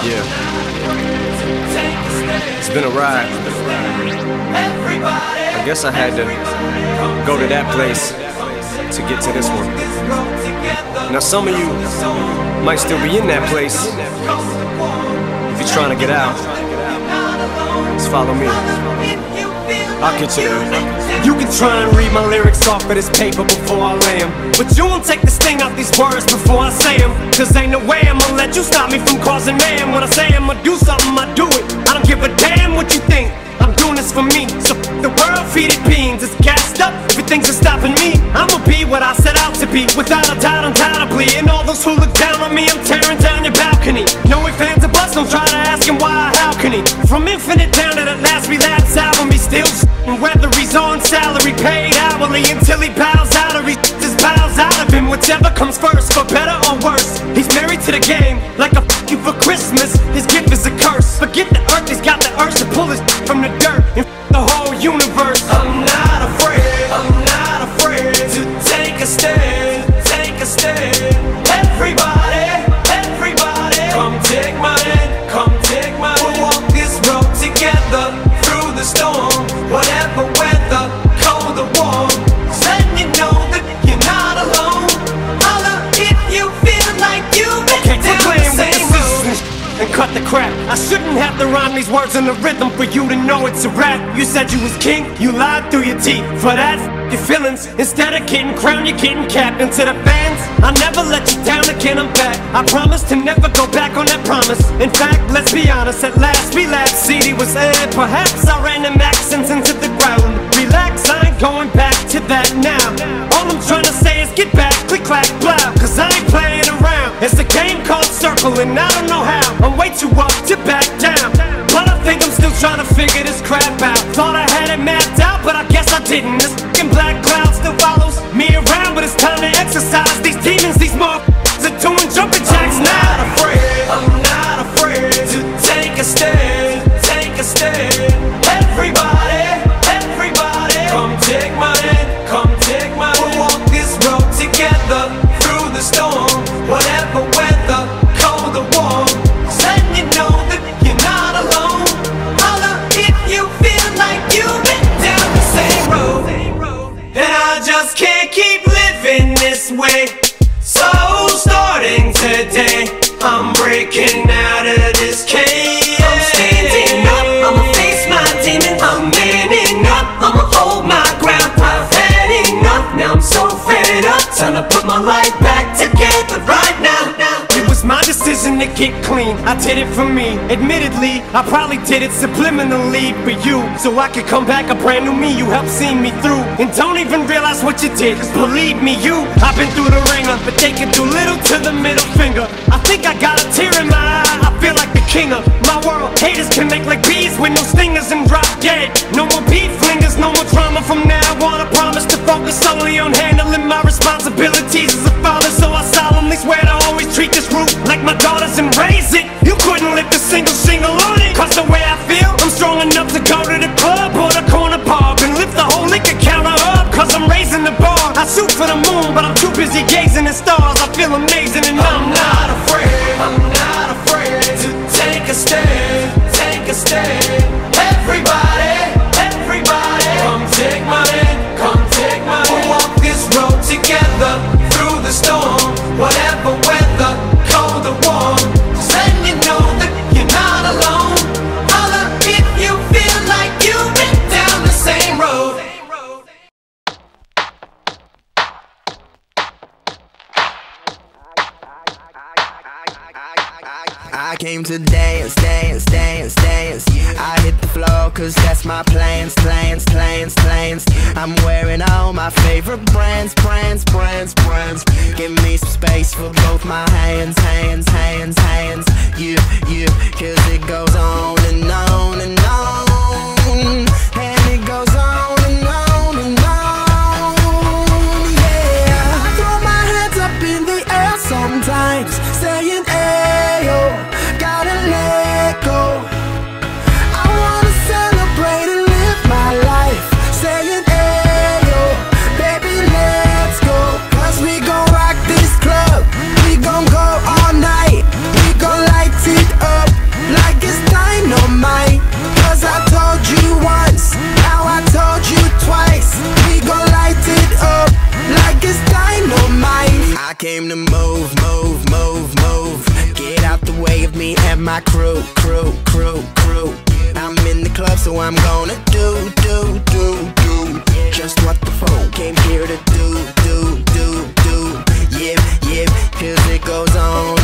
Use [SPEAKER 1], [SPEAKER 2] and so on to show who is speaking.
[SPEAKER 1] Yeah. It's been a ride. I guess I had to go to that place to get to this one. Now some of you might still be in that place. If you're trying to get out, just follow me. I'll get you there. You can try and read my lyrics off of this paper before I lay them, but you won't take the sting out these words before I say them. Cause ain't no way I'ma let you stop me from causing mayhem. When I say I'ma do something, I do it. I don't give a damn what you think. I'm doing this for me. So the world, feed it beans. It's gassed up, everything's stopping me. I'ma be what I set out to be, without a doubt, undoubtedly. And all those who look down on me, I'm tearing down your balcony. No ifs, ands, or buts, don't try to ask him why or how can he. From Infinite down to the last relapse album, he still whether he's on salary, paid hourly, until he bows out or he just bows out of him. Whichever comes first, for better or worse. He's married to the game, like a f*** you for Christmas. His gift is a curse. Forget the earth, he's got the urge to pull his from the dirt and the whole universe. I'm not afraid to take a stand, take a stand. Everybody, come take my hand, come take my hand. We'll walk this road together through the storm, whatever weather, cold or warm. So letting you know that you're not alone. Holla if you feel like you've been down the same road. And cut the crap. I shouldn't have to rhyme these words in the rhythm for you to know it's a rap. You said you was king, you lied through your teeth. For that, your feelings. Instead of getting crowned, you're getting capped. And to the fans, I never let you down again, I'm back. I promise to never go back on that promise. In fact, let's be honest, at last we laughed. CD was aired, perhaps I ran them accents into the ground. Relax, I ain't going back to that now. All I'm trying to say is get back, click, clack, blow. Cause I ain't playing around. It's a game called Circle and I don't know how. I'm way too up to back down, but I think I'm still trying to figure this crap out. Thought I had it mapped out, but I guess I didn't. This fucking black cloud still follows me around, but it's time to exercise these demons. These motherfuckers are doing jumping jacks now. I'm not afraid to take a stand, take a stand. Everybody, come take my hand, come take my hand. We'll walk this road together through the storm, whatever weather, cold or warm. So letting you know that you're not alone. Holla if you feel like you've been down the same road. And I just can't keep living this way. So starting today, I'm breaking out of this cage. I'm standing up, I'ma face my demons. I'm manning up, I'ma hold my ground. I've had enough, now I'm so fed up. Time to put my life back together right now. It was my decision to get clean, I did it for me. Admittedly, I probably did it subliminally for you, so I could come back a brand new me. You helped see me through, and don't even realize what you did. Cause believe me, I've been through the ringer, but they can do little to the middle finger. I think I got a tear in my eye, I feel like the king of my world. Haters can make like bees with no stingers and drop dead. No more beat flingers, no more drama from now on. I promise to focus solely on handling my responsibilities as a father. So I solemnly swear to always treat this roof like my daughters and raise it. You couldn't lift a single shingle on it. Cause the way I feel, I'm strong enough to go to the club or the corner pub and lift the whole liquor counter up. Cause I'm raising the bar. I shoot for the moon, but I'm too busy gazing at stars. I feel amazing and I'm not afraid to take a stand, take a stand. Everybody, come take my hand, come take my hand. We'll walk this road together through the storm, whatever weather, cold or warm. Just letting you know that you're not alone. Holla if you feel like you've been down the same road.
[SPEAKER 2] I came to dance, dance, dance, dance. I hit the floor cause that's my plans, plans, plans, plans. I'm wearing all my favorite brands, brands, brands, brands. Give me some space for both my hands, hands, hands, hands. You, cause it goes on and on and on. And it goes on and on and on. Yeah, I throw my hands up in the air sometimes, saying ayo. Gotta let go. I wanna celebrate and live my life, saying ayo, baby let's go. Cause we gon' rock this club, we gon' go all night. my crew. I'm in the club, so I'm gonna do just what the folk came here to do. Yeah, 'cause it goes on